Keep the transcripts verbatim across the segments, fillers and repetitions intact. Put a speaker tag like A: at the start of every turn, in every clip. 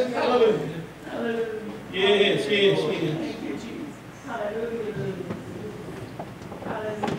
A: Hallelujah. Yes, yes, yes.
B: Thank you, Jesus. Hallelujah. Hallelujah.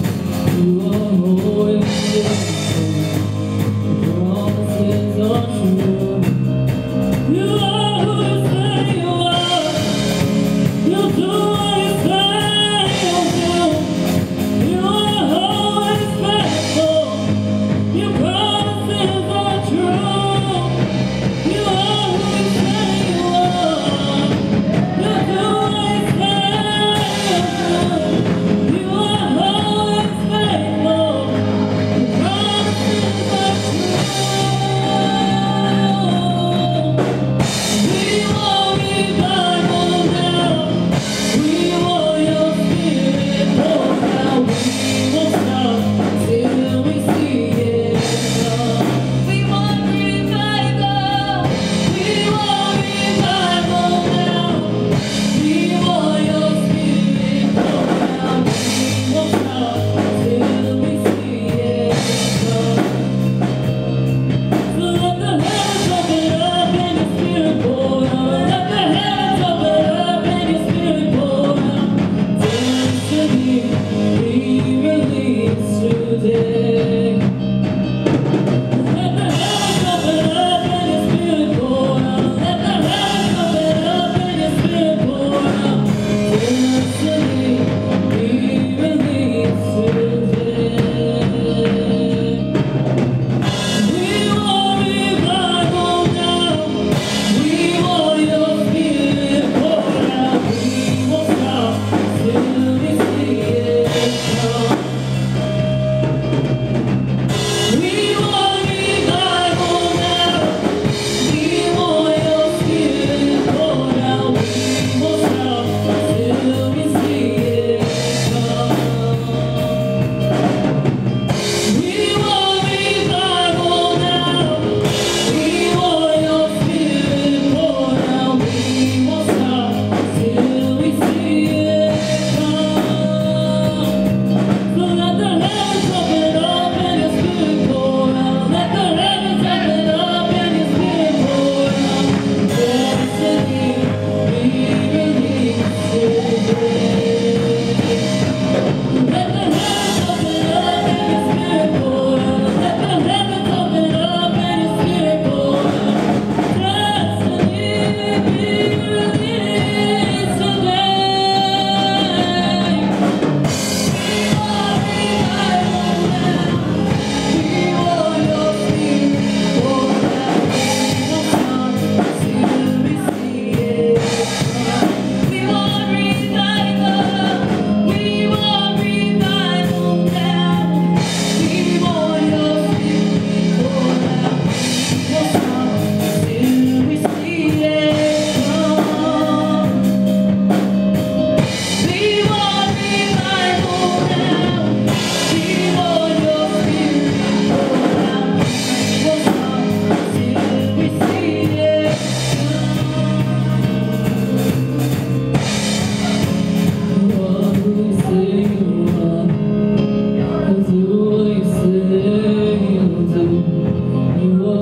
C: Promises are true.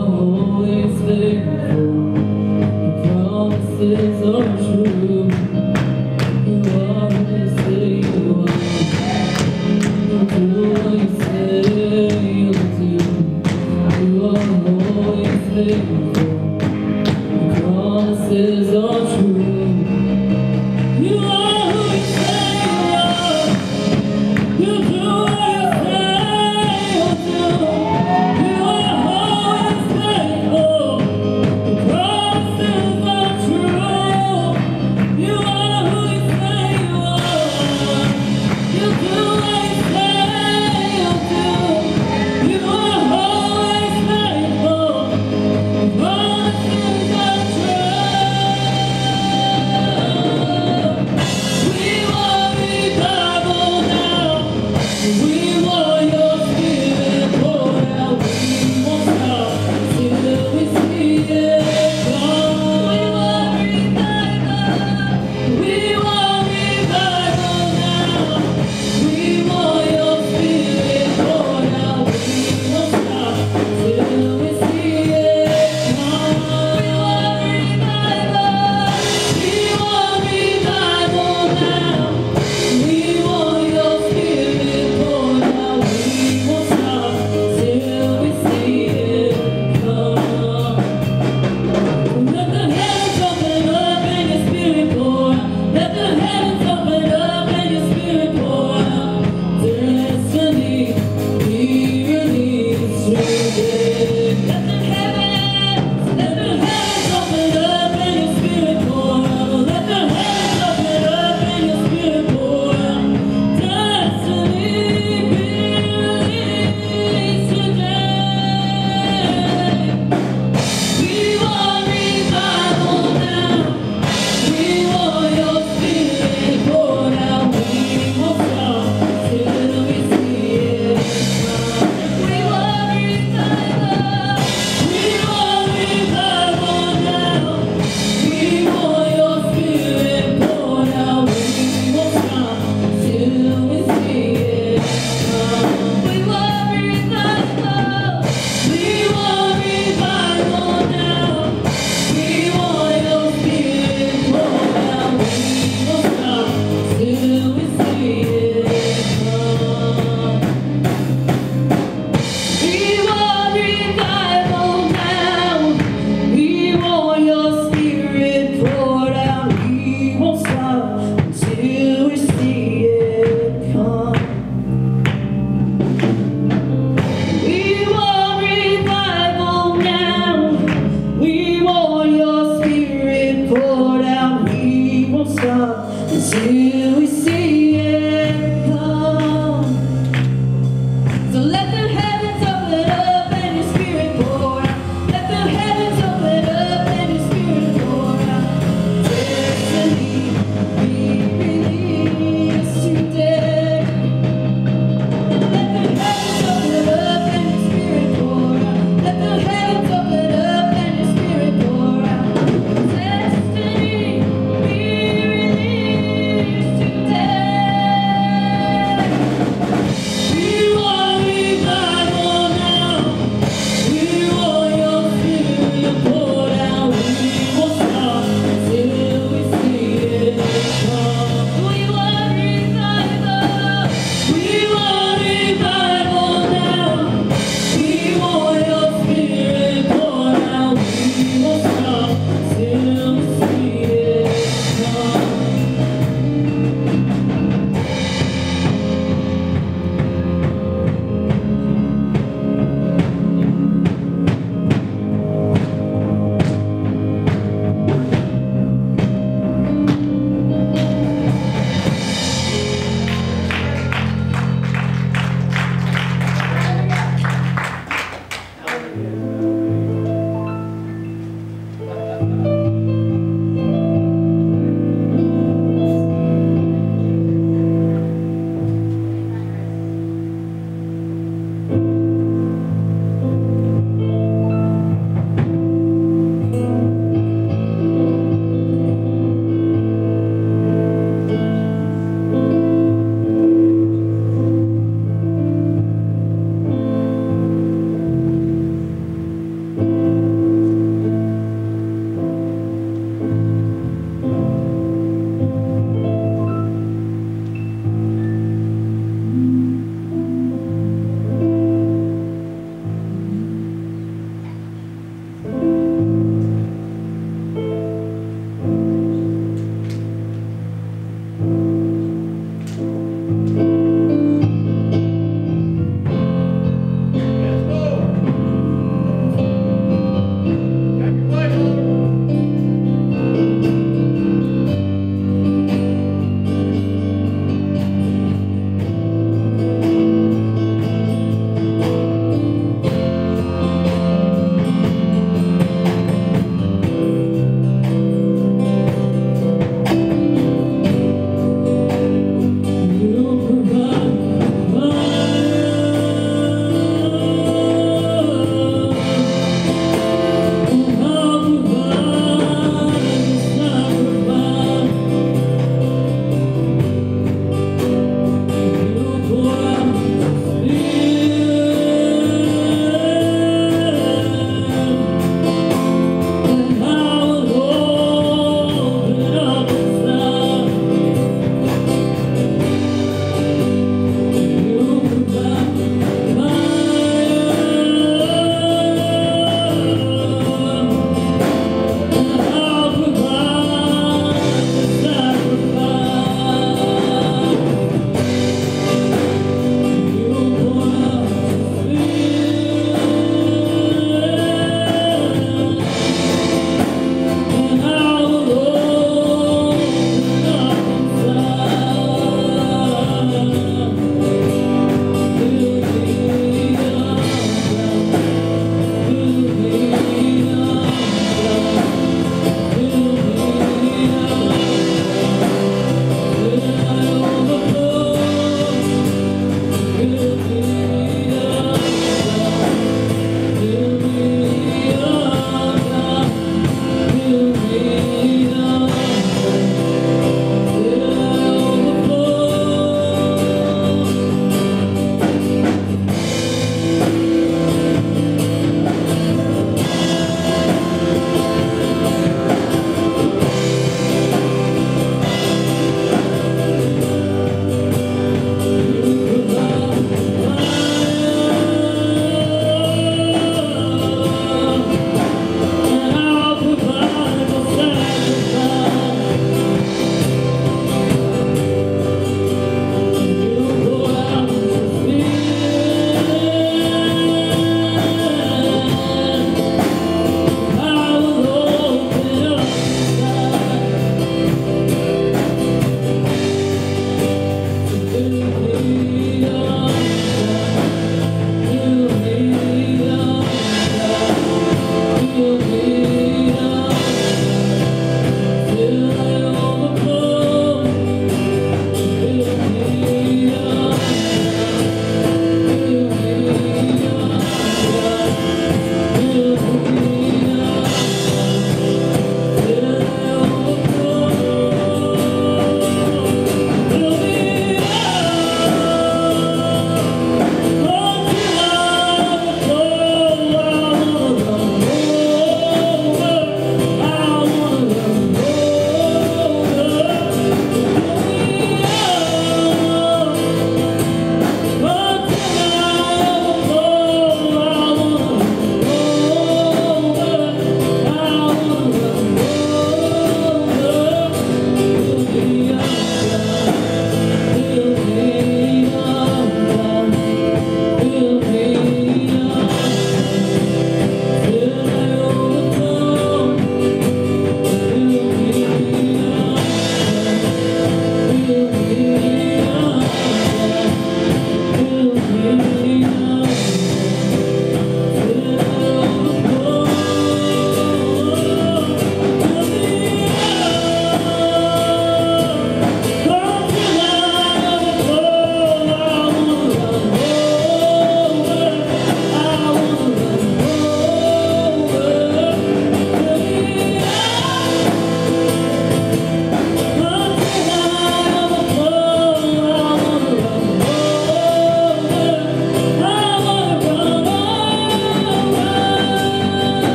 C: always faithful. Your promises are true. You always say you are. You do what you say you'll do. You are always faithful. Your promises are true. You are who you say you are. You do what you say you'll do. You are always faithful. Your promises are true. You are who you say you are. You do what you say you'll do. You are always faithful. Your promises are true.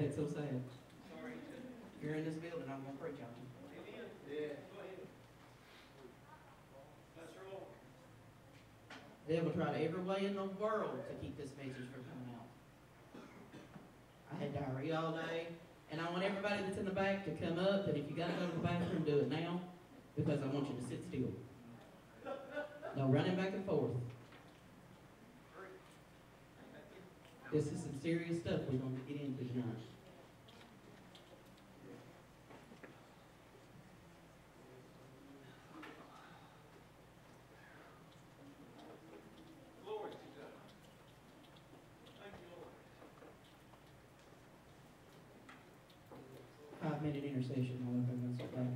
D: It's so sad. If you're in this building, I'm going to preach on you.
A: Yeah. Go ahead. That's wrong.
D: The devil tried every way in the world to keep this message from coming out. I had diarrhea all day, and I want everybody that's in the back to come up, and if you got to go to the bathroom, do it now, because I want you to sit still. No running back and forth. This is some serious stuff we're going to get into tonight.
A: Glory to God. Thank you, Lord.
D: Five minute intercession, I'll let everyone sit down.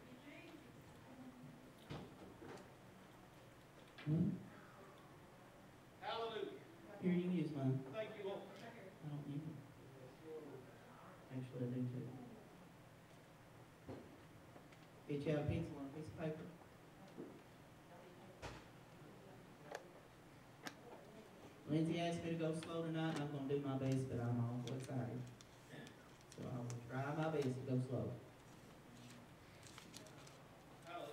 D: Hmm?
A: Hallelujah.
D: Here, you can use mine.
A: Thank you, Lord.
D: I don't use it. Actually, I do too. Get you out a pencil and a piece of paper. Lindsay asked me to go slow tonight, and I'm going to do my best, but I'm awful excited. So I will try my best to go slow.
A: Hallelujah.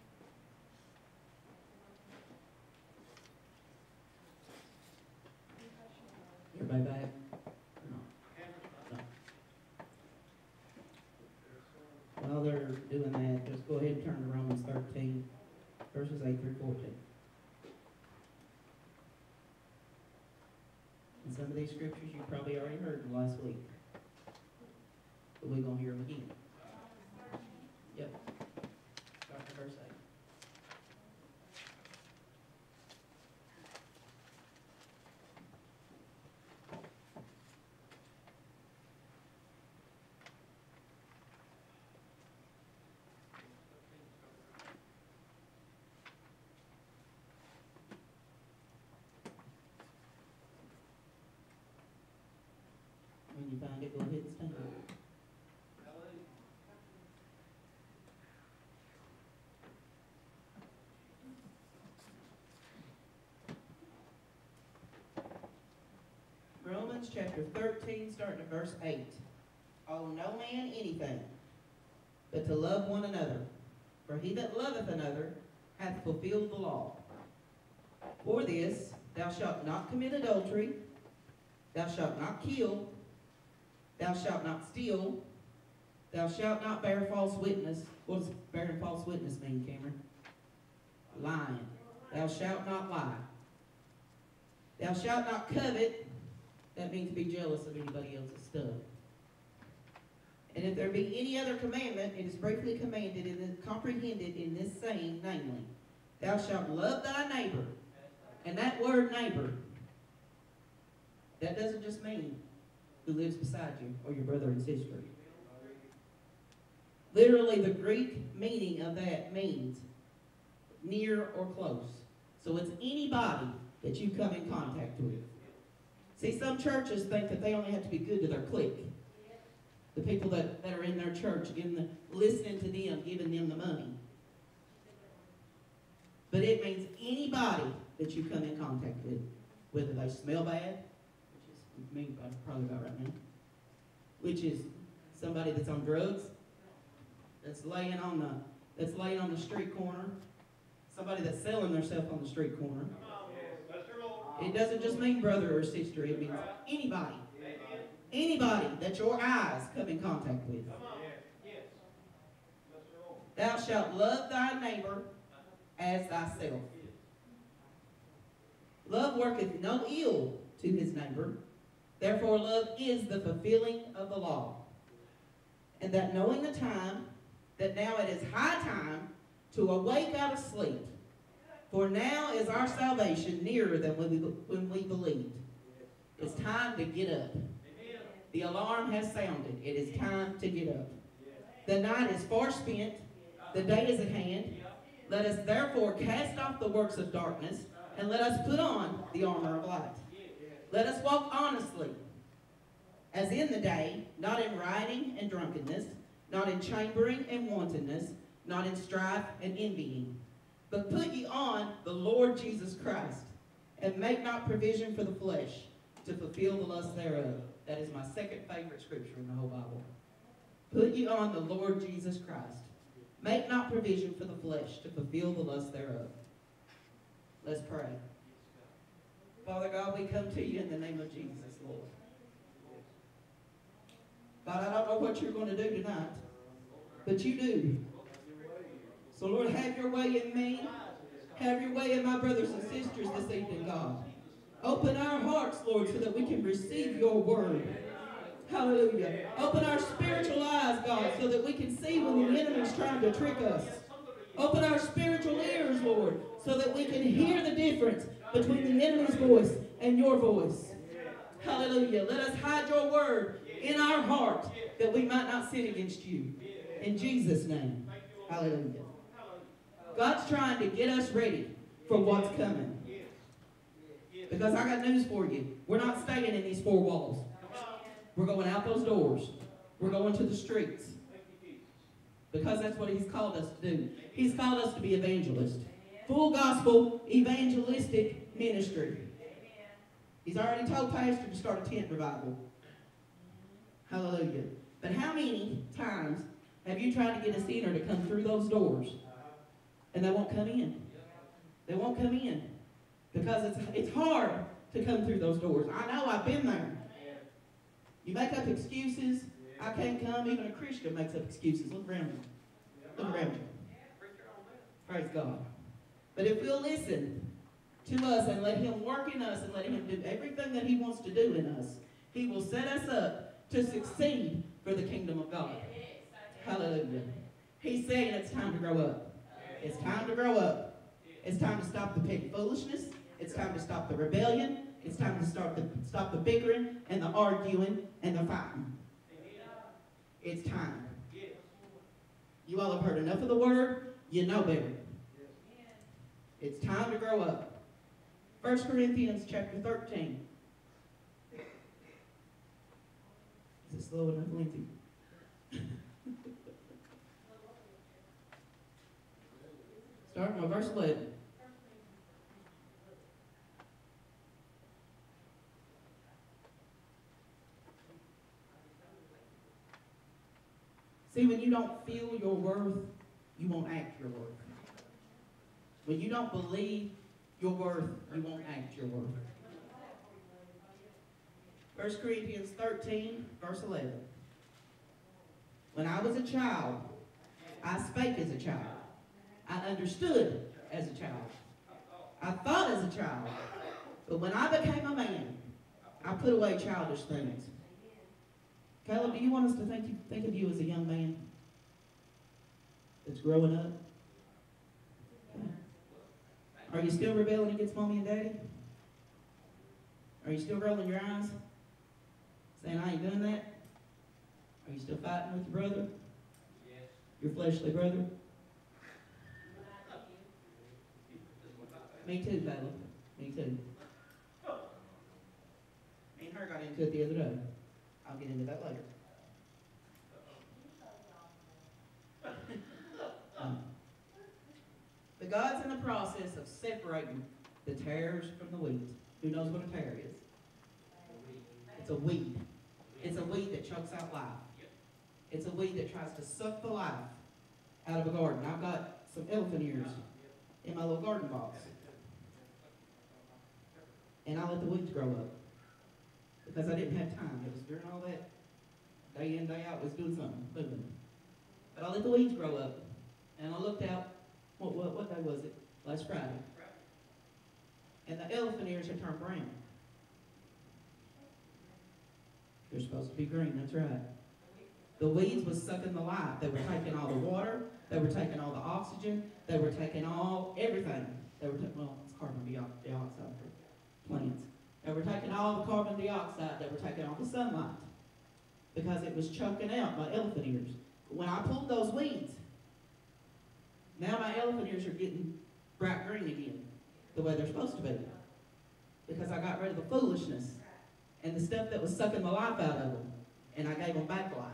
D: Everybody back? No. No. While they're doing that, just go ahead and turn to Romans thirteen, verses eight through fourteen. And some of these scriptures you probably already heard last week. But we're going to hear them again. Yep. Start with verse eight. When you find it, go ahead and stand.
A: Hallelujah.
D: Romans chapter thirteen, starting at verse eight. Owe no man anything, but to love one another. For he that loveth another hath fulfilled the law. For this, thou shalt not commit adultery, thou shalt not kill, thou shalt not steal, thou shalt not bear false witness. What does bearing false witness mean, Cameron? Lying. Thou shalt not lie. Thou shalt not covet. That means be jealous of anybody else's stuff. And if there be any other commandment, it is briefly commanded and comprehended in this saying, namely, thou shalt love thy neighbor. And that word neighbor, that doesn't just mean who lives beside you or your brother and sister. Literally, the Greek meaning of that means near or close. So it's anybody that you come in contact with. See, some churches think that they only have to be good to their clique. The people that, that are in their church, giving the, listening to them, giving them the money. But it means anybody that you come in contact with, whether they smell bad, which is me probably about right now, which is somebody that's on drugs, that's laying on the that's laying on the street corner, somebody that's selling themselves on the street corner.
A: Come on, yes. That's your Lord.
D: It doesn't just mean brother or sister, it means anybody.
A: Amen.
D: Anybody that your eyes come in contact with.
A: Come on. Yes. Yes. That's your Lord.
D: Thou shalt love thy neighbor as thyself. Love worketh no ill to his neighbor. Therefore love is the fulfilling of the law. And that knowing the time, that now it is high time to awake out of sleep. For now is our salvation nearer than when we, when we believed. It's time to get up.
A: Amen.
D: The alarm has sounded. It is time to get up. The night is far spent. The day is at hand. Let us therefore cast off the works of darkness, and let us put on the armor of light. Let us walk honestly, as in the day, not in rioting and drunkenness, not in chambering and wantonness, not in strife and envying. But put ye on the Lord Jesus Christ, and make not provision for the flesh to fulfill the lust thereof. That is my second favorite scripture in the whole Bible. Put you on the Lord Jesus Christ. Make not provision for the flesh to fulfill the lust thereof. Let's pray. Father God, we come to you in the name of Jesus, Lord. God, I don't know what you're going to do tonight, but you do. So, Lord, have your way in me. Have your way in my brothers and sisters this evening, God. Open our hearts, Lord, so that we can receive your word. Hallelujah. Open our spiritual eyes, God, so that we can see when the enemy's trying to trick us. Open our spiritual ears, Lord, so that we can hear the difference between the enemy's voice and your voice. Hallelujah. Let us hide your word in our heart that we might not sin against you. In Jesus' name. Hallelujah. God's trying to get us ready for what's coming. Because I got news for you. We're not staying in these four walls. We're going out those doors. We're going to the streets. Because that's what he's called us to do. He's called us to be evangelists. Full gospel, evangelistic ministry. He's already told Pastor to start a tent revival. Hallelujah. But how many times have you tried to get a sinner to come through those doors and they won't come in? They won't come in because it's, it's hard to come through those doors. I know, I've been there. You make up excuses. I can't come. Even a Christian makes up excuses. Look around you. Look around you. Praise God. But if we'll listen to us and let him work in us and let him do everything that he wants to do in us, he will set us up to succeed for the kingdom of God. Hallelujah. He's saying it's time to grow up. It's time to grow up. It's time to stop the petty foolishness. It's time to stop the rebellion. It's time to start the, stop the bickering and the arguing and the fighting. It's time. You all have heard enough of the word. You know better. It's time to grow up. First Corinthians chapter thirteen. Is it slow enough, Lindsay? Starting with verse eleven. See, when you don't feel your worth, you won't act your worth. When you don't believe your worth, you won't act your worth. First Corinthians thirteen, verse eleven. When I was a child, I spake as a child. I understood as a child. I thought as a child. But when I became a man, I put away childish things. Caleb, do you want us to think, you, think of you as a young man that's growing up? Are you still rebelling against mommy and daddy? Are you still rolling your eyes? Saying, I ain't doing that? Are you still fighting with your brother? Yes. Your fleshly brother? Me too, Caleb. Me too. Me and her got into it the other day. I'll get into that later. um, but God's in the process of separating the tares from the wheat. Who knows what a tare is? It's a weed. It's a weed that chokes out life. It's a weed that tries to suck the life out of a garden. I've got some elephant ears in my little garden box. And I let the weeds grow up. Because I didn't have time. It was during all that, day in, day out, was doing something, moving. But I let the weeds grow up. And I looked out, what, what, what day was it? Last Friday. And the elephant ears had turned brown. They're supposed to be green, that's right. The weeds was sucking the life. They were taking all the water. They were taking all the oxygen. They were taking all, everything. They were taking, well, it's carbon dioxide for plants. They were taking all the carbon dioxide. They were taking all the sunlight. Because it was choking out my elephant ears. When I pulled those weeds, now my elephant ears are getting bright green again, the way they're supposed to be. Because I got rid of the foolishness and the stuff that was sucking the life out of them, and I gave them back life.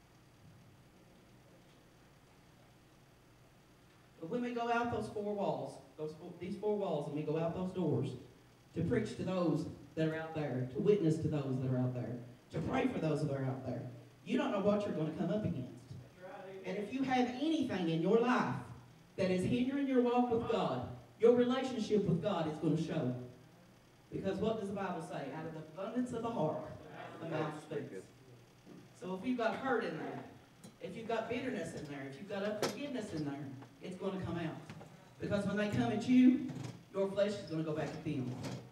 D: But when we go out those four walls, those four, these four walls, and we go out those doors to preach to those that are out there, to witness to those that are out there, to pray for those that are out there. You don't know what you're going to come up against. And if you have anything in your life that is hindering your walk with God, your relationship with God is going to show. Because what does the Bible say? Out of the abundance of the heart, the mouth speaks. So if you've got hurt in there, if you've got bitterness in there, if you've got unforgiveness in there, it's going to come out. Because when they come at you, your flesh is going to go back at them.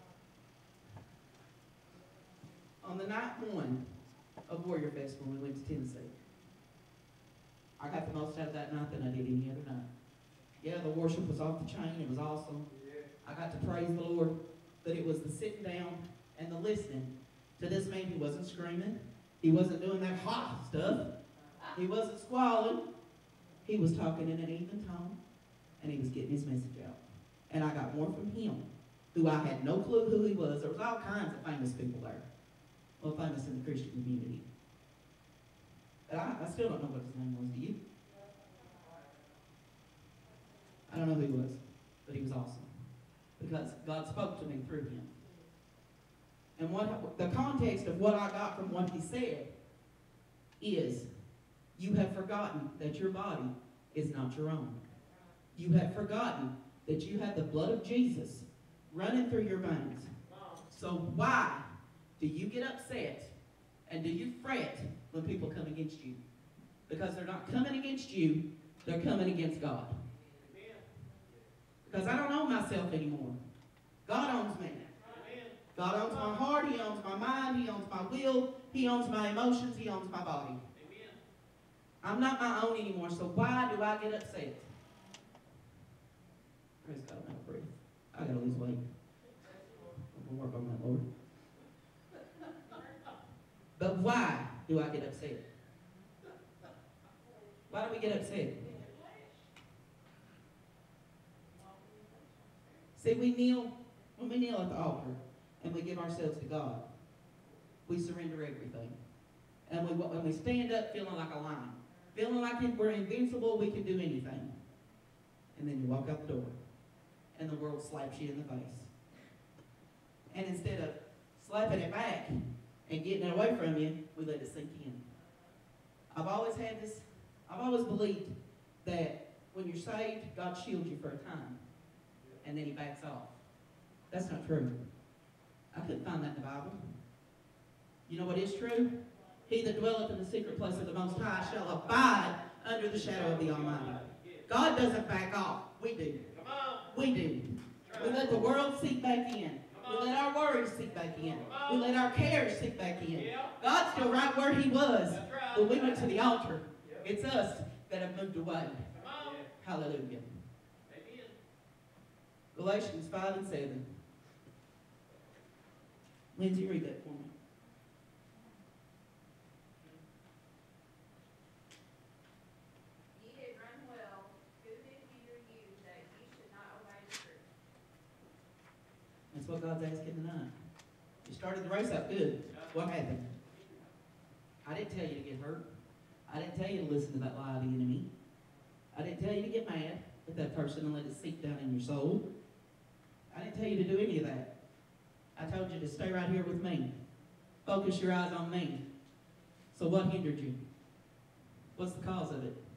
D: On the night one of Warrior Festival, we went to Tennessee. I got the most out of that night than I did any other night. Yeah, the worship was off the chain. It was awesome. I got to praise the Lord. But it was the sitting down and the listening to this man who wasn't screaming. He wasn't doing that hot stuff. He wasn't squalling. He was talking in an even tone. And he was getting his message out. And I got more from him, who I had no clue who he was. There was all kinds of famous people there. Well, famous in the Christian community. But I, I still don't know what his name was. Do you? I don't know who he was. But he was awesome. Because God spoke to me through him. And what the context of what I got from what he said is, you have forgotten that your body is not your own. You have forgotten that you have the blood of Jesus running through your veins. So why do you get upset and do you fret when people come against you? Because they're not coming against you, they're coming against God. Because I don't own myself anymore. God owns me. God owns my heart, he owns my mind, he owns my will, he owns my emotions, he owns my body. I'm not my own anymore, so why do I get upset? Praise God, I'm out of breath. I gotta lose weight. I'm gonna work on that, Lord. But why do I get upset? Why do we get upset? See, we kneel, when we kneel at the altar and we give ourselves to God, we surrender everything. And we, and we stand up feeling like a lion, feeling like if we're invincible, we can do anything. And then you walk out the door, and the world slaps you in the face. And instead of slapping it back and getting it away from you, we let it sink in. I've always had this, I've always believed that when you're saved, God shields you for a time, and then he backs off. That's not true. I couldn't find that in the Bible. You know what is true? He that dwelleth in the secret place of the Most High shall abide under the shadow of the Almighty. God doesn't back off. We do. We do. We let the world seep back in. We let our worries seep back in. We let our cares seep back in. God's still right where he was. But we went to the altar. It's us that have moved away. Hallelujah. Galatians five and seven. Lindsay, read that for me.
B: Ye did run well. Who did hinder you that ye should not obey the truth?
D: That's what God's asking tonight. You started the race out good. What happened? I didn't tell you to get hurt. I didn't tell you to listen to that lie of the enemy. I didn't tell you to get mad at that person and let it seep down in your soul. I didn't tell you to do any of that. I told you to stay right here with me. Focus your eyes on me. So what hindered you? What's the cause of it?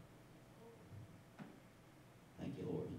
D: Thank you, Lord.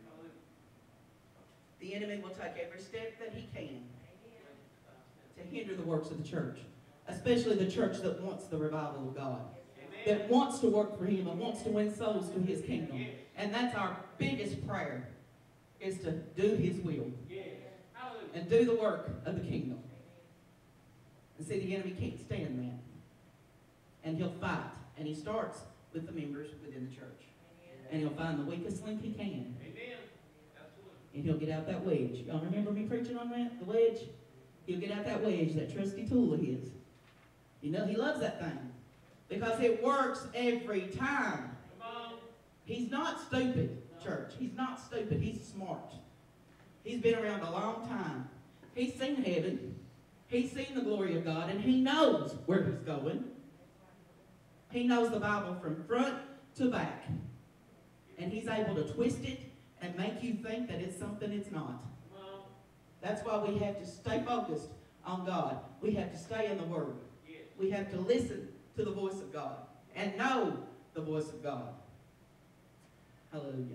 D: The enemy will take every step that he can to hinder the works of the church, especially the church that wants the revival of God, that wants to work for him and wants to win souls to his kingdom. And that's our biggest prayer, is to do his will and do the work of the kingdom. And see, the enemy can't stand that. And he'll fight. And he starts with the members within the church. And he'll find the weakest link he can. And he'll get out that wedge. Y'all remember me preaching on that? The wedge? He'll get out that wedge, that trusty tool of his. You know, he loves that thing. Because it works every time. He's not stupid, church. He's not stupid. He's smart. He's been around a long time. He's seen heaven. He's seen the glory of God. And he knows where he's going. He knows the Bible from front to back. And he's able to twist it and make you think that it's something it's not. That's why we have to stay focused on God. We have to stay in the Word.
A: Yes.
D: We have to listen to the voice of God and know the voice of God. Hallelujah.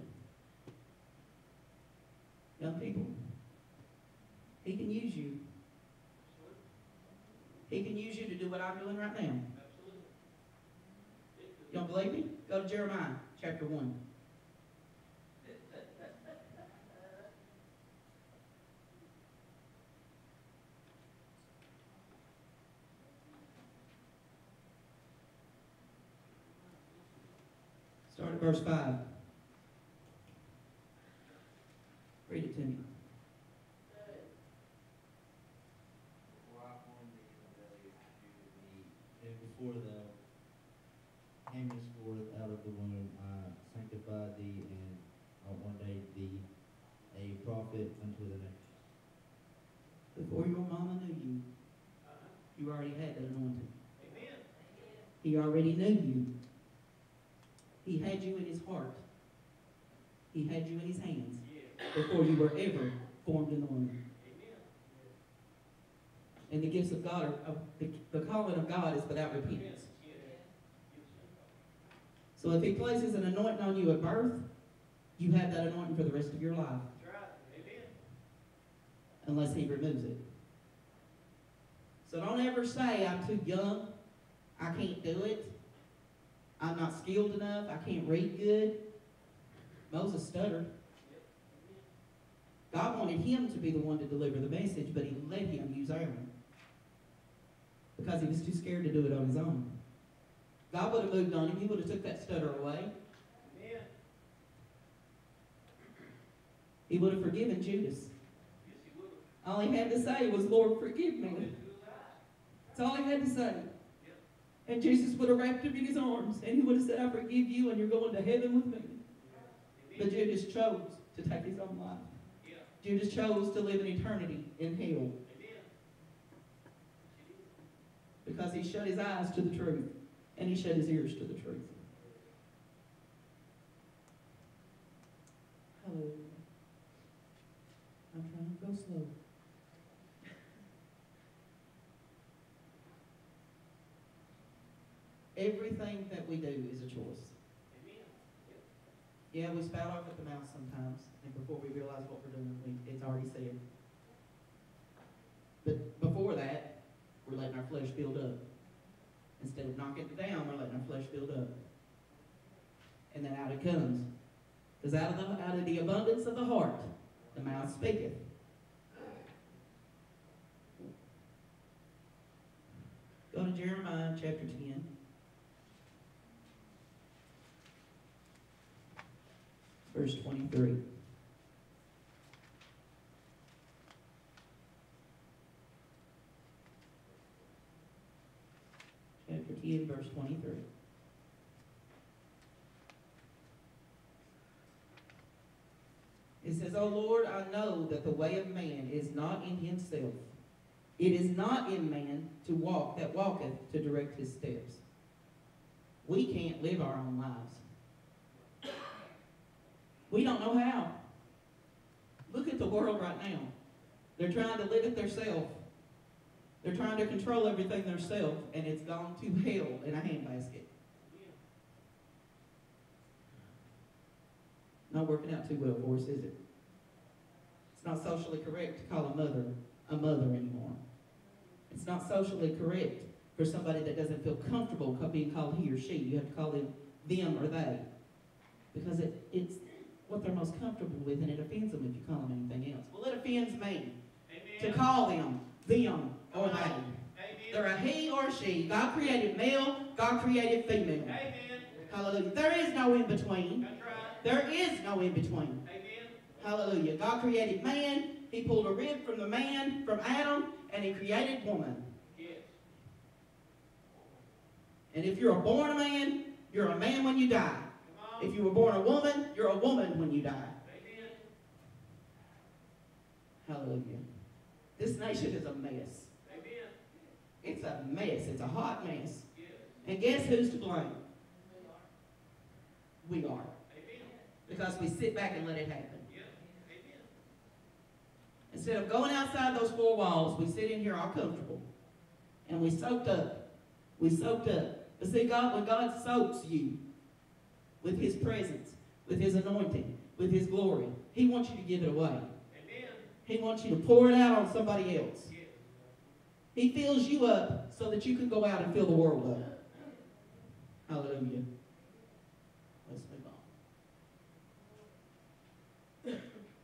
D: Young people, He can use you. He can use you to do what I'm doing right now.
A: Absolutely.
D: You don't believe me? Go to Jeremiah chapter one. Start at verse five. Read it to me.
E: And before thou camest forth out of the womb, I sanctified thee, and I ordained thee a prophet unto the nations.
D: Before your mama knew you,
A: Uh-huh.
D: you already had that anointing.
A: Amen.
D: He already knew you. He had you in His heart. He had you in His hands
A: Yes.
D: before you were ever formed in the womb.
A: Amen.
D: And the gifts of God are, of the, the calling of God is without repentance.
A: Yes.
D: So if He places an anointing on you at birth, you have that anointing for the rest of your life,
A: That's right. Amen.
D: unless He removes it. So don't ever say, I'm too young, I can't do it, I'm not skilled enough, I can't read good. Moses stuttered. God wanted him to be the one to deliver the message, but He let him use Aaron because he was too scared to do it on his own. God would have moved on him. He would have took that stutter away.
A: Amen.
D: He would have forgiven Judas.
A: Yes, He would.
D: All he had to say was, Lord, forgive me.
A: Hallelujah.
D: That's all he had to say.
A: Yep.
D: And Jesus would have wrapped him in His arms, and He would have said, I forgive you, and you're going to heaven with me. But
A: Amen.
D: Judas chose to take his own life.
A: Yeah.
D: Judas chose to live an eternity in hell
A: Amen.
D: because he shut his eyes to the truth, and he shut his ears to the truth. Hallelujah. I'm trying to go slow. Everything that we do is a choice.
A: Amen.
D: Yeah, we spout off at the mouth sometimes, and before we realize what we're doing, we, it's already said. But before that, we're letting our flesh build up. Instead of knocking it down, we're letting our flesh build up. And then out it comes. Because out of the out of the abundance of the heart, the mouth speaketh. Go to Jeremiah chapter ten. Verse twenty-three. Chapter ten, verse twenty-three. It says, O Lord, I know that the way of man is not in himself. It is not in man to walk that walketh to direct his steps. We can't live our own lives. We don't know how. Look at the world right now. They're trying to live it themselves. They're trying to control everything themselves, and it's gone to hell in a handbasket. Not working out too well for us, is it? It's not socially correct to call a mother a mother anymore. It's not socially correct for somebody that doesn't feel comfortable being called he or she. You have to call them them or they. Because it, it's what they're most comfortable with, and it offends them if you call them anything else. Well, it offends me to
A: Amen.
D: call them them or they.
A: Amen.
D: They're a he or a she. God created male, God created female.
A: Amen.
D: Hallelujah. There is no in between.
A: That's right.
D: There is no in between.
A: Amen.
D: Hallelujah. God created man. He pulled a rib from the man, from Adam, and He created woman.
A: Yes.
D: And if you're a born a man, you're a man when you die.
A: Come on.
D: If you were born a woman, you're a woman when you die.
A: Amen.
D: Hallelujah. This nation is a mess.
A: Amen.
D: It's a mess. It's a hot mess.
A: Yes.
D: And guess who's to blame? We are.
A: Amen.
D: Because we sit back and let it happen.
A: Yes. Amen.
D: Instead of going outside those four walls, we sit in here all comfortable. And we soaked up. We soaked up. But see, God, when God soaks you with His presence, with His anointing, with His glory, He wants you to give it away.
A: Amen.
D: He wants you to pour it out on somebody else.
A: Yes.
D: He fills you up so that you can go out and fill the world up. Hallelujah. Let's move on.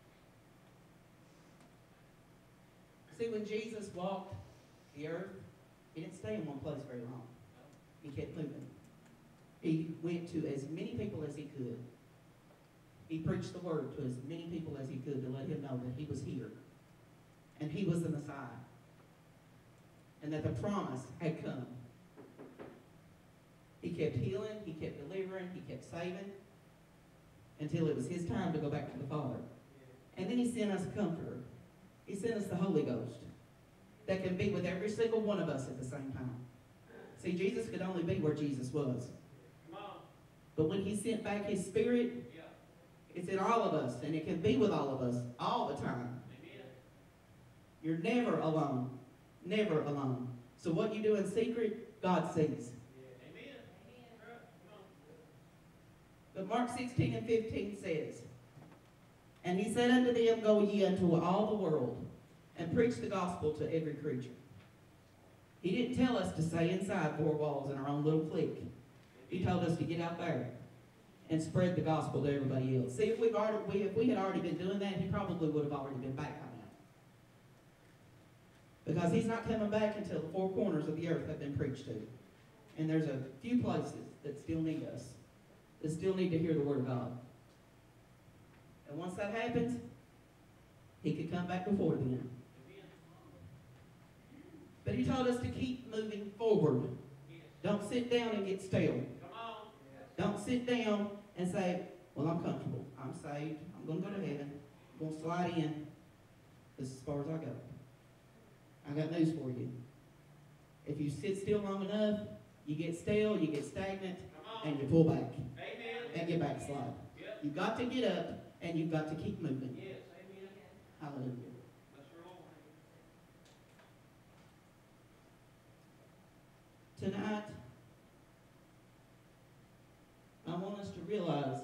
D: See, when Jesus walked the earth, He didn't stay in one place very long. He kept moving. He went to as many people as He could. He preached the word to as many people as He could to let him know that He was here. And He was the Messiah. And that the promise had come. He kept healing, He kept delivering, He kept saving, until it was His time to go back to the Father. And then He sent us a Comforter. He sent us the Holy Ghost that can be with every single one of us at the same time. See, Jesus could only be where Jesus was.
A: Come on.
D: But when He sent back His Spirit,
A: Yeah.
D: it's in all of us, and it can be with all of us all the time.
A: Amen.
D: You're never alone. Never alone. So what you do in secret, God sees.
A: Amen.
D: But Mark sixteen and fifteen says, "And He said unto them, Go ye unto all the world, and preach the gospel to every creature." He didn't tell us to stay inside four walls in our own little clique. He told us to get out there and spread the gospel to everybody else. See, if, we've already, we, if we had already been doing that, He probably would have already been back by now. Because He's not coming back until the four corners of the earth have been preached to. And there's a few places that still need us, that still need to hear the Word of God. And once that happens, He could come back before then. But He told us to keep moving forward. Don't sit down and get stale.
A: Come on.
D: Don't sit down and say, well, I'm comfortable. I'm saved. I'm going to go to heaven. I'm going to slide in. This is as far as I go. I got news for you. If you sit still long enough, you get stale, you get stagnant,
A: Come on.
D: and you pull back
A: Amen.
D: and you backslide.
A: Yep.
D: You've got to get up and you've got to keep moving.
A: Yes. Amen.
D: Hallelujah.
A: Bless your Lord.
D: Tonight, I want us to realize,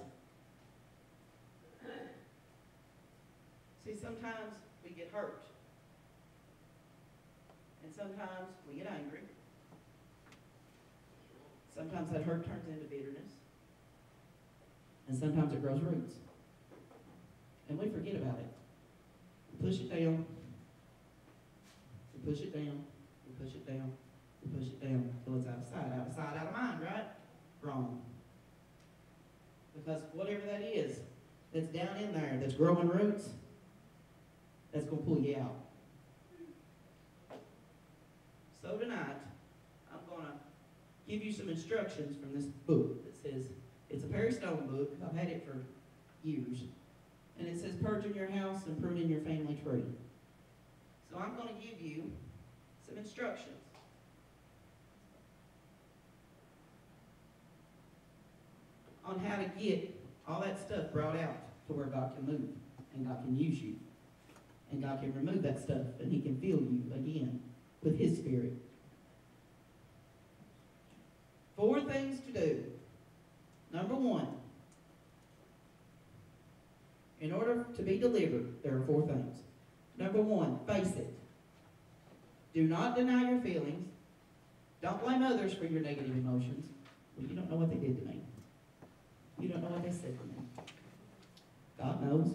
D: see, sometimes we get hurt. And sometimes we get angry. Sometimes that hurt turns into bitterness. And sometimes it grows roots. And we forget about it. We push it down. We push it down. We push it down. We push it down until it's out of sight. Out of sight, out of mind, right? Wrong. Because whatever that is that's down in there, that's growing roots, that's going to pull you out. So tonight, I'm going to give you some instructions from this book that says, it's a Perry Stone book. I've had it for years. And it says, purging your house and pruning your family tree. So I'm going to give you some instructions. On how to get all that stuff brought out to where God can move and God can use you. And God can remove that stuff and He can fill you again with His Spirit. Four things to do. Number one, in order to be delivered, there are four things. Number one, face it. Do not deny your feelings. Don't blame others for your negative emotions. Well, you don't know what they did to me. You don't know what they said to me. God knows.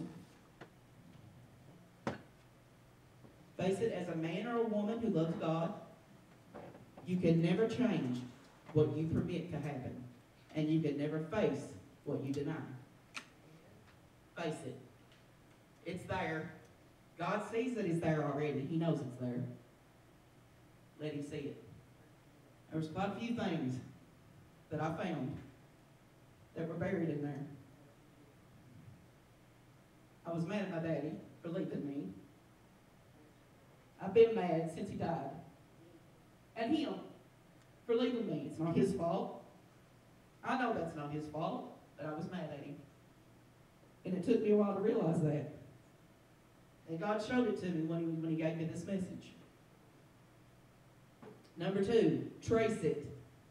D: Face it, as a man or a woman who loves God, you can never change what you permit to happen. And you can never face what you deny. Face it. It's there. God sees that it's there already. He knows it's there. Let Him see it. There was quite a few things that I found that were buried in there. I was mad at my daddy for leaving me. I've been mad since he died. At him for leaving me. It's not his fault. I know that's not his fault, but I was mad at him. And it took me a while to realize that. And God showed it to me when he, when he gave me this message. Number two, trace it.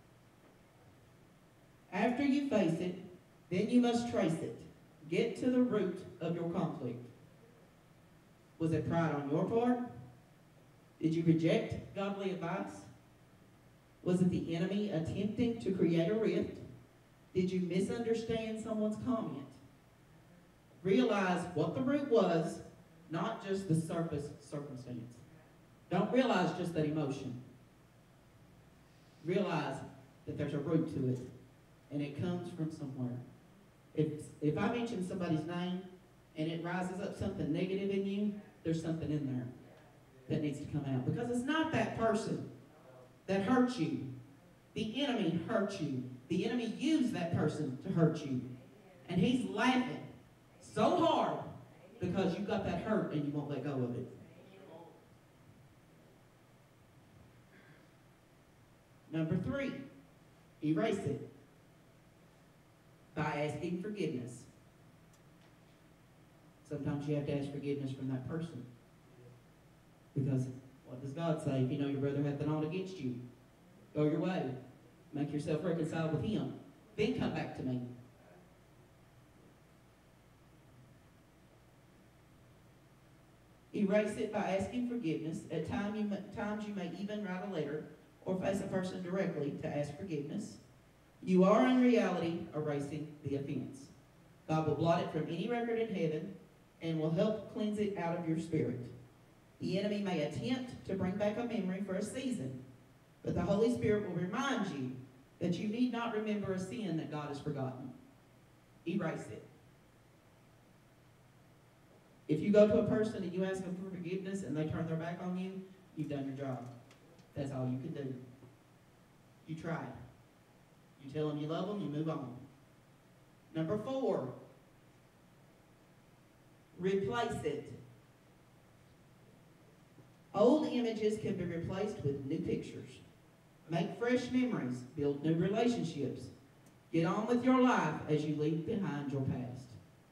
D: After you face it, then you must trace it. Get to the root of your conflict. Was it pride on your part? Did you reject godly advice? Was it the enemy attempting to create a rift? Did you misunderstand someone's comment? Realize what the root was, not just the surface circumstance. Don't realize just that emotion. Realize that there's a root to it, and it comes from somewhere. If, if I mention somebody's name and it rises up something negative in you, there's something in there that needs to come out. Because it's not that person that hurt you. The enemy hurt you. The enemy used that person to hurt you. And he's laughing so hard because you got that hurt and you won't let go of it. Number three, erase it by asking forgiveness. Sometimes you have to ask forgiveness from that person. Because what does God say? If you know your brother hath done aught against you, go your way. Make yourself reconciled with him. Then come back to me. Erase it by asking forgiveness. At time you may, times you may even write a letter or face a person directly to ask forgiveness. You are in reality erasing the offense. God will blot it from any record in heaven and will help cleanse it out of your spirit. The enemy may attempt to bring back a memory for a season, but the Holy Spirit will remind you that you need not remember a sin that God has forgotten. Erase it. If you go to a person and you ask them for forgiveness and they turn their back on you, you've done your job. That's all you can do. You tried. You tell them you love them, you move on. Number four, replace it. Old images can be replaced with new pictures. Make fresh memories. Build new relationships. Get on with your life as you leave behind your past.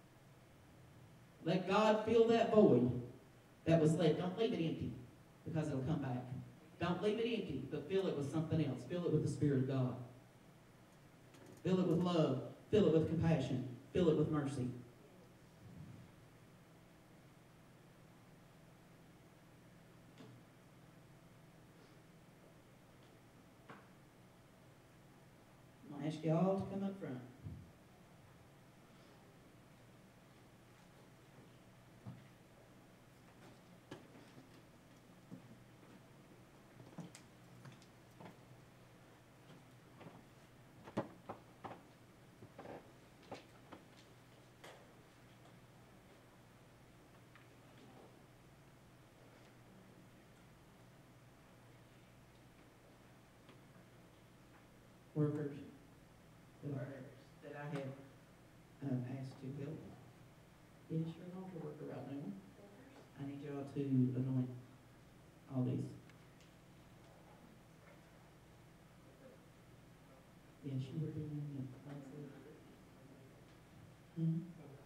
D: Let God fill that void that was left. Don't leave it empty, because it'll come back. Don't leave it empty, but fill it with something else. Fill it with the Spirit of God. Fill it with love. Fill it with compassion. Fill it with mercy. I'm going to ask you all to come up front. Workers that I, that I have um, asked to help. Yes, you're an altar worker right now. I need y'all to anoint all these. Yes, you were doing it. Hmm?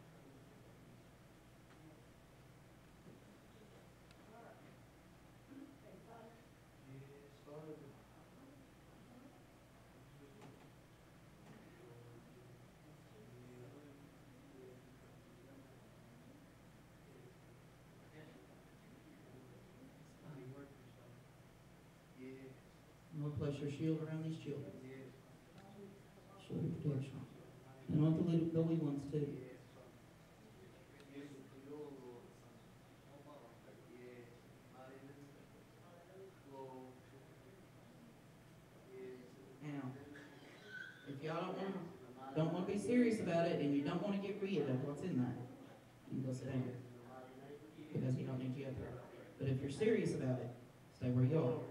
D: I'm going to place your shield around these children. Shield of protection. And on the little, the wee ones too. Now, if y'all don't want to, don't want to be serious about it, and you don't want to get rid of what's in that, you can go sit down, because he don't need you up there. But if you're serious about it, stay where you are.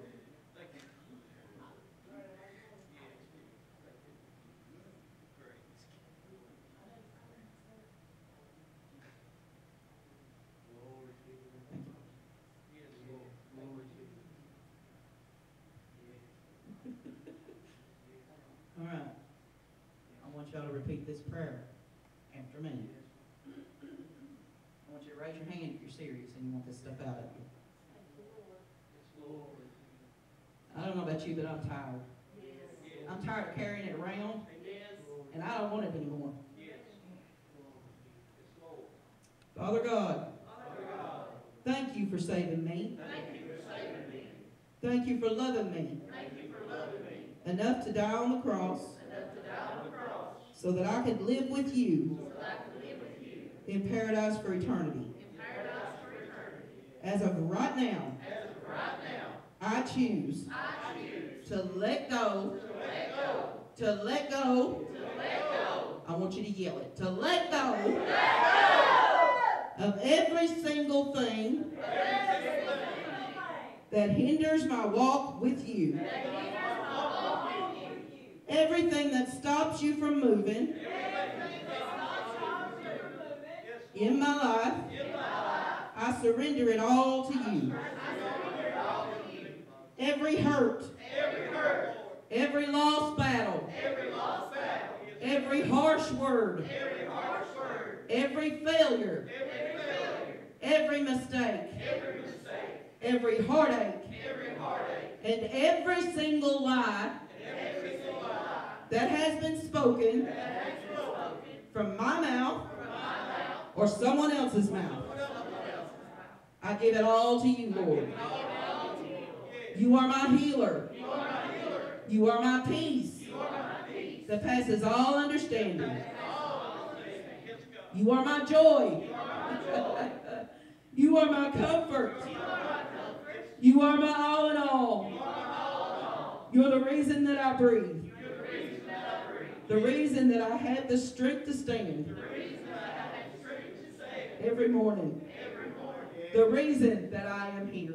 D: All right. I want y'all to repeat this prayer after me. I want you to raise your hand if you're serious and you want this stuff out of you. I don't know about you, but I'm tired. I'm tired of carrying it around, and I don't want it anymore. Father God, thank you for saving me. Thank you for loving me. Enough to die on the cross so that I could live with you in paradise for eternity. As of right now, I choose to let go, to let go, I want you to yell it, to let go of every single thing that hinders my walk with you. Everything that stops you from moving in my life, I surrender it all to you. Every hurt, every lost battle, every harsh word, every failure, every mistake, every heartache, and every single lie that has been spoken from my mouth or someone else's mouth. I give it all to you, Lord. You are my healer. You are my peace that passes all understanding. You are my joy. You are my comfort. You are my all in all. You're the reason that I breathe. The reason that I have the strength to stand every morning. The reason that I am here.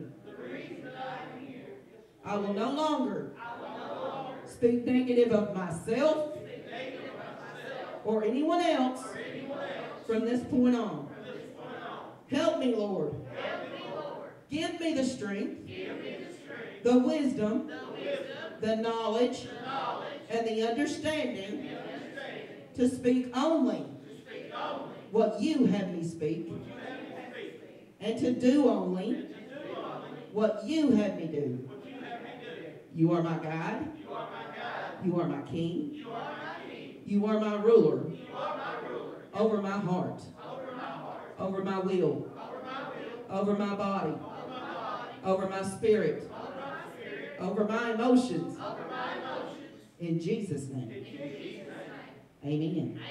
D: I will no longer speak negative of myself or anyone else from this point on. Help me, Lord. Give me the strength, the wisdom, the knowledge, and the understanding to speak only what you have me speak, and to do only what you have me do. You are my God. You are my King. You are my ruler over my heart, over my will, over my body, over my spirit, over my emotions. In Jesus' name. Amen.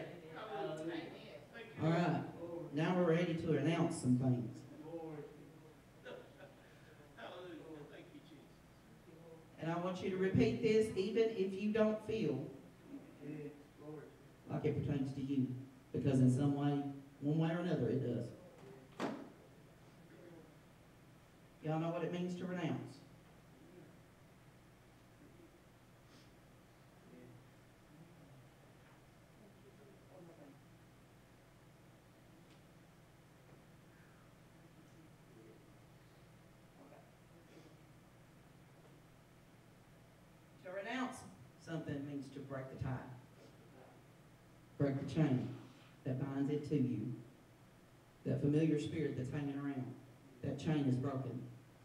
D: All right. Now we're ready to announce some things. And I want you to repeat this even if you don't feel like it pertains to you. Because in some way, one way or another, it does. Y'all know what it means to renounce? To renounce something means to break the tie. Break the chain that binds it to you. That familiar spirit that's hanging around. That chain is broken.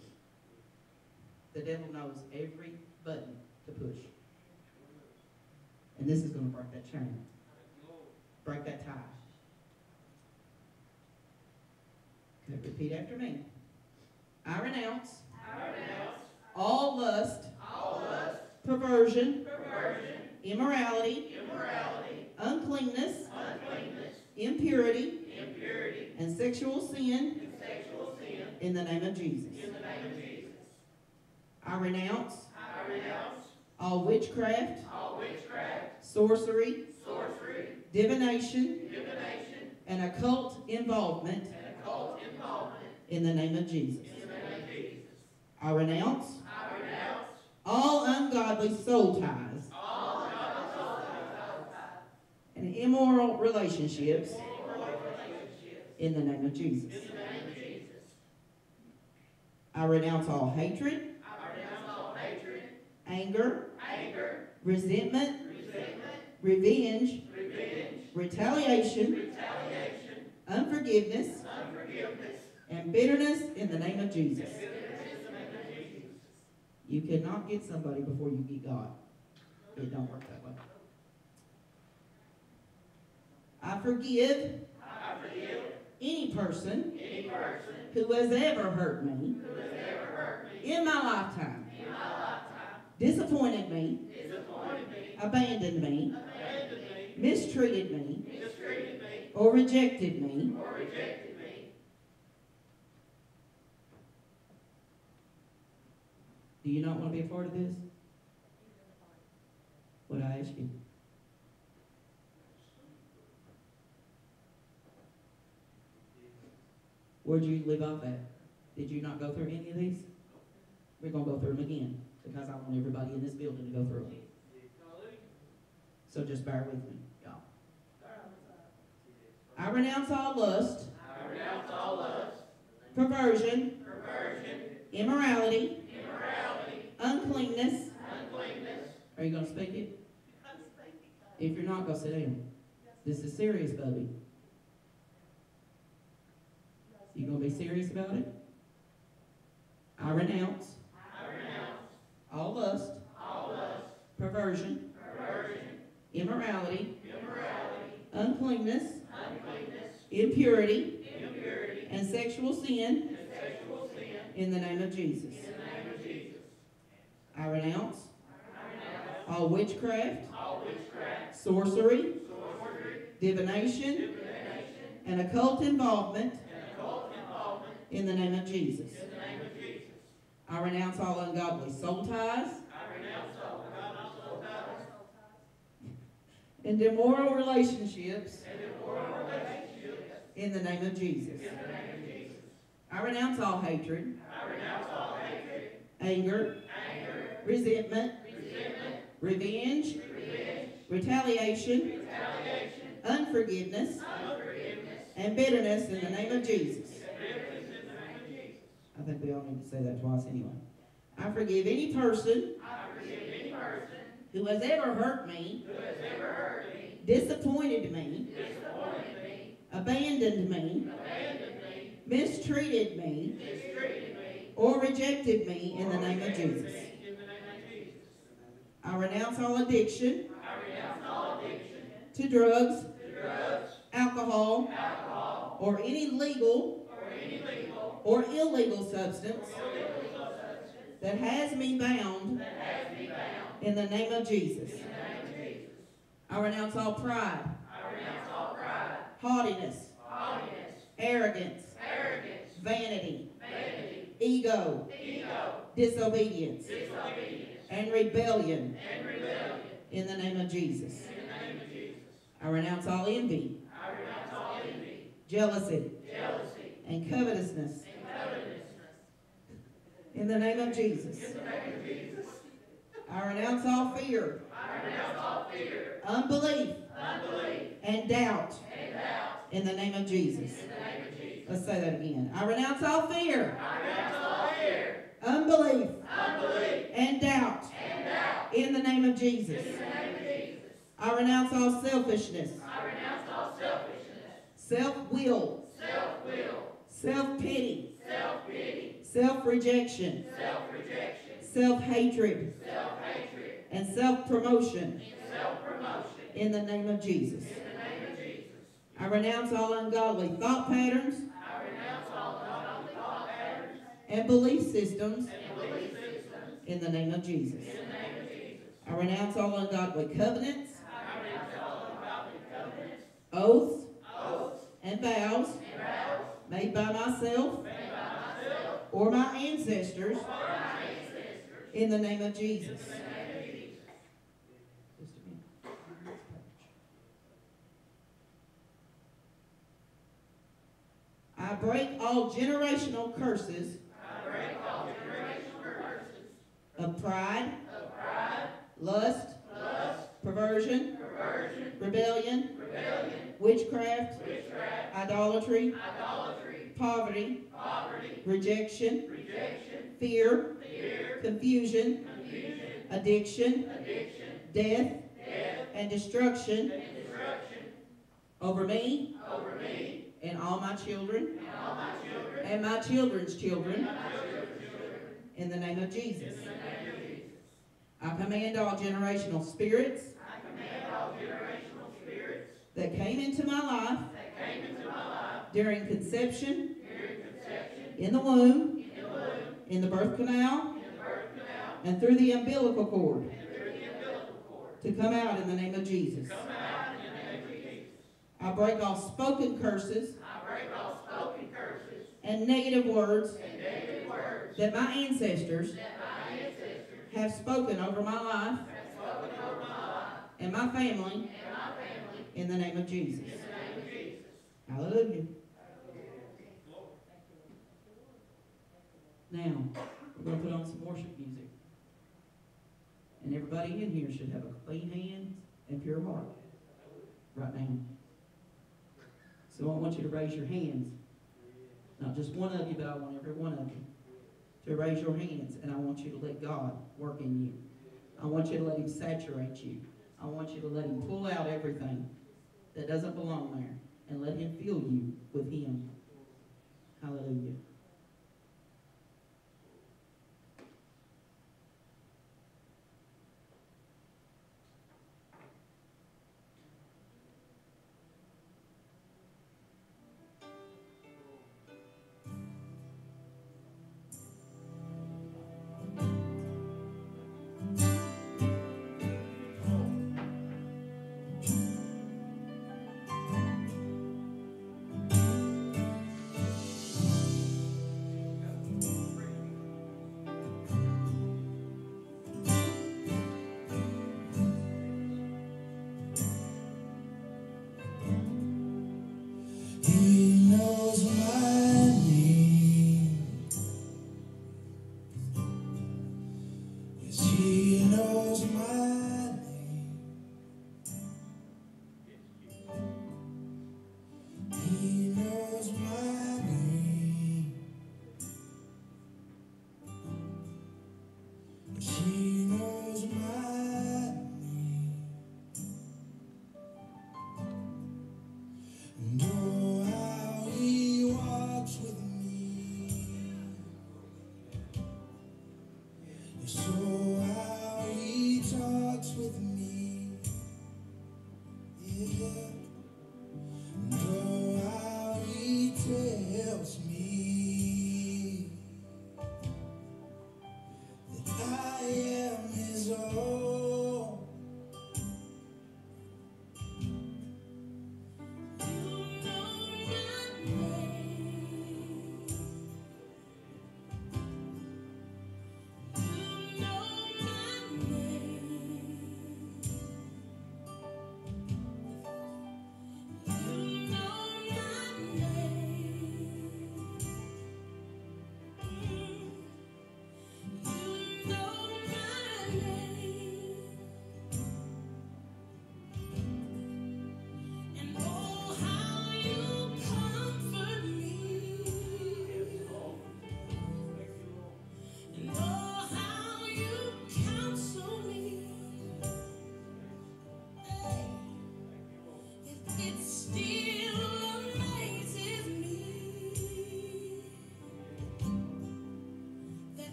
D: The devil knows every button to push. And this is going to break that chain. Break that tie. Okay, repeat after me. I renounce,
B: I renounce
D: all lust,
B: all lust,
D: perversion,
B: perversion,
D: immorality,
B: immorality,
D: uncleanness,
B: uncleanness,
D: impurity,
B: impurity,
D: and sexual sin
B: and sexual sin,
D: in the name of Jesus.
B: in the name of Jesus.
D: I renounce
B: I renounce
D: all witchcraft,
B: all witchcraft,
D: sorcery,
B: sorcery,
D: divination,
B: divination,
D: and occult involvement
B: and occult involvement,
D: in the name of Jesus.
B: in the name of Jesus.
D: I renounce
B: I renounce
D: all ungodly soul ties
B: all ungodly soul ties,
D: and immoral relationships
B: immoral relationships,
D: in the name of Jesus.
B: in the name of Jesus.
D: I renounce all hatred,
B: I renounce all hatred,
D: anger,
B: anger,
D: resentment,
B: resentment,
D: revenge,
B: revenge,
D: retaliation,
B: retaliation,
D: unforgiveness,
A: unforgiveness,
D: and bitterness in the name of Jesus.
A: and bitterness in the name of Jesus.
D: You cannot get somebody before you get God. It don't work that way. I forgive
A: I forgive
D: any person
A: any person
D: who has ever hurt me
A: who has ever hurt me
D: in my lifetime,
A: in my lifetime,
D: disappointed me,
A: disappointed me,
D: abandoned me,
A: abandoned me,
D: mistreated me,
A: mistreated me,
D: or rejected me.
A: or rejected me.
D: Do you not want to be a part of this? What I ask you? Where'd you leave off at? Did you not go through any of these? We're going to go through them again because I want everybody in this building to go through them. So just bear with me, y'all. I renounce all lust,
A: I renounce all lust,
D: perversion,
A: perversion,
D: immorality,
A: immorality,
D: uncleanness.
A: uncleanness.
D: Are you going to speak it? If you're not, go sit down. This is serious, Bubby. You going to be serious about it? I renounce
A: I renounce
D: all lust,
A: all lust,
D: perversion,
A: perversion,
D: immorality,
A: immorality,
D: uncleanness,
A: uncleanness,
D: impurity,
A: impurity,
D: and sexual sin
A: and sexual sin.
D: in the name of Jesus.
A: In the name of Jesus.
D: I renounce
A: I renounce
D: all witchcraft,
A: all witchcraft,
D: sorcery,
A: sorcery,
D: divination,
A: divination,
D: and occult involvement
A: and occult involvement.
D: in the name of Jesus.
A: In the name of Jesus.
D: I renounce all ungodly soul ties
A: I renounce all ungodly soul ties
D: and immoral relationships
A: and immoral relationships.
D: in the name of Jesus.
A: In the name of Jesus.
D: I renounce all hatred,
A: I renounce all hatred,
D: anger,
A: anger,
D: resentment,
A: resentment,
D: revenge,
A: revenge,
D: retaliation,
A: retaliation,
D: unforgiveness,
A: unforgiveness,
D: and bitterness in the name of Jesus.
A: and bitterness in the name of Jesus.
D: I think we all need to say that twice anyway. I forgive any person
A: I forgive any person
D: who has ever hurt me,
A: who has ever hurt me,
D: disappointed me,
A: disappointed me,
D: abandoned me,
A: abandoned me,
D: mistreated me,
A: mistreated me,
D: or rejected me in the name of
A: rejected
D: Jesus.
A: me. In the name of Jesus.
D: I renounce all addiction
A: I renounce all addiction
D: to drugs,
A: to drugs,
D: alcohol,
A: alcohol,
D: or any legal
A: or any legal
D: or illegal substance
A: or illegal substance
D: that has me bound
A: that has me bound.
D: in the name of Jesus.
A: In the name of Jesus.
D: I renounce all pride,
A: I renounce all pride,
D: haughtiness,
A: haughtiness,
D: arrogance,
A: arrogance,
D: vanity,
A: vanity,
D: ego,
A: ego,
D: disobedience,
A: disobedience,
D: and rebellion
A: and rebellion.
D: in the name of Jesus.
A: In the name of Jesus.
D: I renounce all envy,
A: I renounce all envy,
D: jealousy,
A: jealousy,
D: and covetousness
A: and covetousness.
D: in the name of Jesus.
A: In the name of Jesus.
D: I renounce all fear,
A: I renounce all fear,
D: unbelief,
A: unbelief,
D: and doubt
A: and doubt.
D: in the name of Jesus.
A: In the name of Jesus.
D: Let's say that again. I renounce all fear,
A: I renounce all fear,
D: unbelief,
A: unbelief,
D: and doubt
A: and doubt.
D: in the name of Jesus.
A: In the name of Jesus.
D: I renounce all selfishness,
A: I renounce all selfishness,
D: self-will,
A: self-will,
D: self-pity,
A: self-pity,
D: self-rejection,
A: self-rejection,
D: self-hatred,
A: self-hatred,
D: and self-promotion
A: and self-promotion.
D: in the name of Jesus.
A: In the name of Jesus.
D: I renounce all ungodly thought patterns
A: I renounce all ungodly thought patterns
D: and belief systems
A: and belief systems.
D: in the name of Jesus.
A: In the name of Jesus.
D: I renounce all ungodly covenants,
A: I renounce all ungodly covenants,
D: oaths,
A: oaths,
D: and vows
A: and vows
D: made by myself
A: made by myself
D: or my ancestors
A: or my ancestors.
D: in the name of Jesus.
A: In the name of Jesus.
D: Just a minute. I break all generational curses
A: I break all generational curses
D: of pride,
A: of pride,
D: lust,
A: lust,
D: perversion,
A: perversion,
D: rebellion,
A: rebellion,
D: witchcraft,
A: witchcraft,
D: idolatry,
A: idolatry,
D: poverty,
A: poverty,
D: rejection,
A: rejection,
D: fear,
A: fear,
D: confusion,
A: confusion,
D: addiction,
A: addiction,
D: death,
A: death,
D: and destruction
A: and destruction
D: over me
A: over me
D: and all my children, and my children's children, in the name of Jesus. I command all generational spirits that came into my life during conception, in the womb, in the birth canal, and through the umbilical cord, to come out in the name of Jesus. I break all spoken curses and negative words that my ancestors have spoken over my life and my family in the name of Jesus. Hallelujah. Now, we're going to put on some worship music. And everybody in here should have a clean hand and pure heart right now. So I want you to raise your hands. Not just one of you, but I want every one of you to raise your hands. And I want you to let God work in you. I want you to let Him saturate you. I want you to let Him pull out everything that doesn't belong there. And let Him fill you with Him. Hallelujah.
F: He knows my name. Yes, He knows my name. He knows my name. Yes, He knows my name. And oh, how He walks with me. Yes, oh, how He talks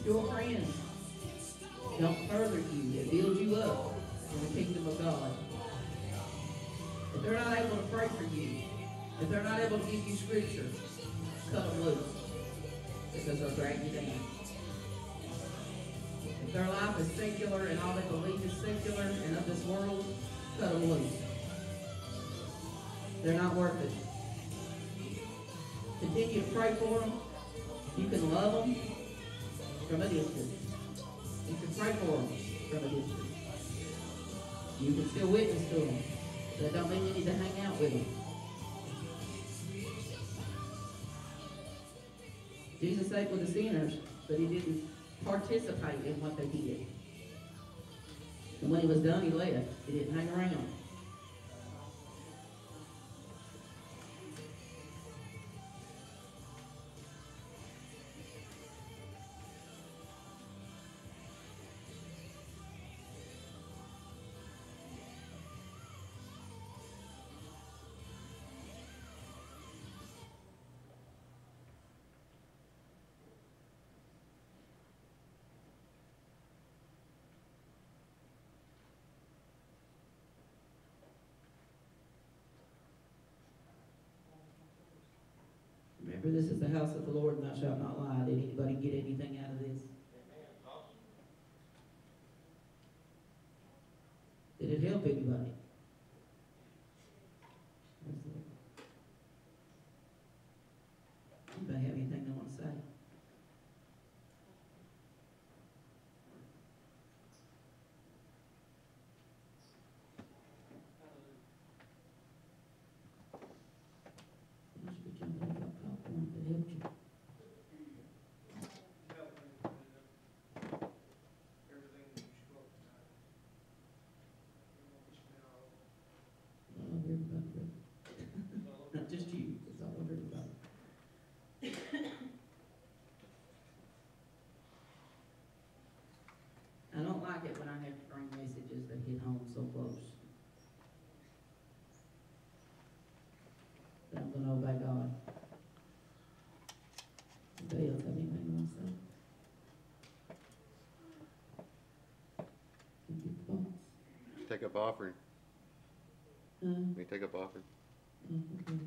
D: your friends don't further you, that build you up in the kingdom of God, if they're not able to pray for you, if they're not able to give you scripture, cut them loose, because they'll drag you down. If their life is secular and all they believe is secular and of this world, cut them loose. They're not worth it. Continue to pray for them. You can love them from a distance. You can pray for them from a distance. You can still witness to them. That don't mean you need to hang out with them. Jesus ate with the sinners, but he didn't participate in what they did. And when he was done, he left. He didn't hang around. Remember, this is the house of the Lord, and thou shalt not lie. Did anybody get anything out of this? Did it help anybody? Anybody have anything they want to say? You should be jumping up about popcorn if it helped you.
A: Everything that you spoke tonight.
D: I love everybody, brother. Not just you, it's all of everybody. I don't like it when I have to bring messages that hit home so close. But I'm gonna obey God. Anybody else have anything you want to say? Can you get the box?
G: Take up offering.
D: Uh,
G: We take up offering.
D: oh, okay.